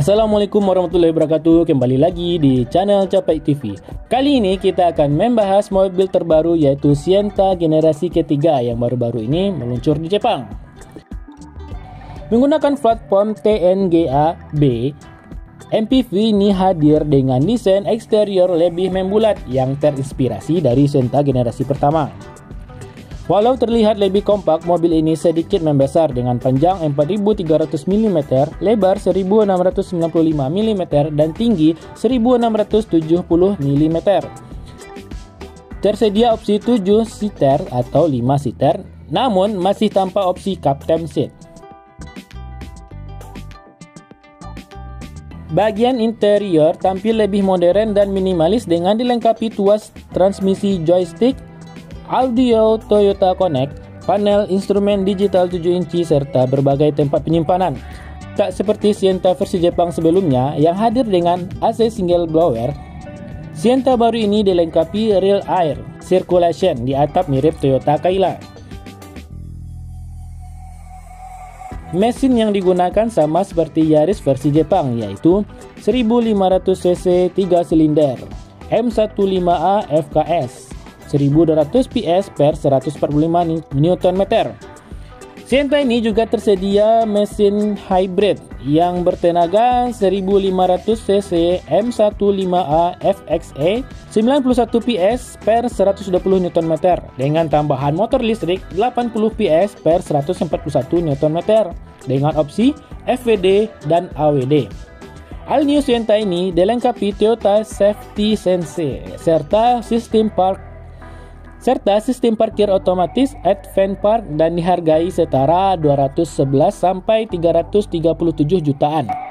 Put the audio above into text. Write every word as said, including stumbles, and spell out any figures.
Assalamualaikum warahmatullahi wabarakatuh. Kembali lagi di channel Capai T V. Kali ini kita akan membahas mobil terbaru, yaitu Sienta generasi ketiga yang baru-baru ini meluncur di Jepang. Menggunakan platform T N G A B, M P V ini hadir dengan desain eksterior lebih membulat yang terinspirasi dari Sienta generasi pertama. Walau terlihat lebih kompak, mobil ini sedikit membesar dengan panjang empat ribu tiga ratus milimeter, lebar seribu enam ratus sembilan puluh lima milimeter, dan tinggi seribu enam ratus tujuh puluh milimeter. Tersedia opsi tujuh seater atau lima seater, namun masih tanpa opsi captain seat. Bagian interior tampil lebih modern dan minimalis dengan dilengkapi tuas transmisi joystick, audio Toyota Connect, panel instrumen digital tujuh inci, serta berbagai tempat penyimpanan. Tak seperti Sienta versi Jepang sebelumnya yang hadir dengan A C single blower, Sienta baru ini dilengkapi rear air circulation di atap mirip Toyota Kayla. Mesin yang digunakan sama seperti Yaris versi Jepang, yaitu seribu lima ratus cc tiga silinder M lima belas A F K S seribu dua ratus P S per seratus empat puluh lima newton meter. Sienta ini juga tersedia mesin hybrid yang bertenaga seribu lima ratus cc M lima belas A F X E sembilan puluh satu P S per seratus dua puluh newton meter dengan tambahan motor listrik delapan puluh P S per seratus empat puluh satu newton meter dengan opsi F W D dan A W D. All new Sienta ini dilengkapi Toyota Safety Sense serta sistem park serta sistem parkir otomatis Advance Park dan dihargai setara dua ratus sebelas sampai tiga ratus tiga puluh tujuh jutaan.